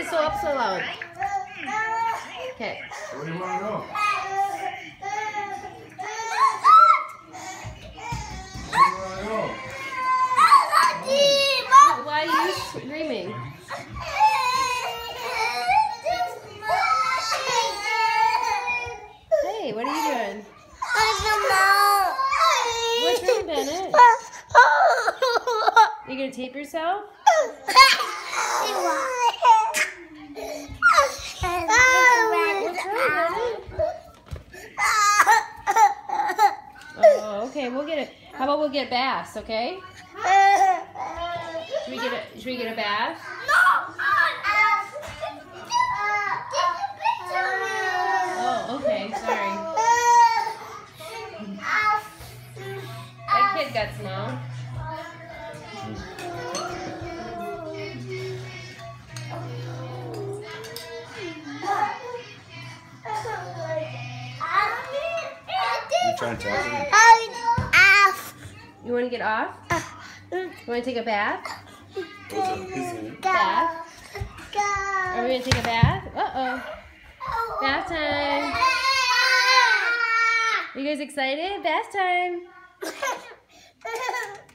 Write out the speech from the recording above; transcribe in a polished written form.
so up so loud. Okay. Where do you want to go? Why are you screaming? Hey, what are you doing? What's wrong, Bennett? You gonna tape yourself? Oh, okay, we'll get it. How about we'll get baths, okay? Should we get a bath? Oh, okay, sorry. That kid got small. You trying to tell me? You want to get off? You want to take a bath? Isn't Bath? Are we going to take a bath? Uh-oh. Bath time. You guys excited? Bath time.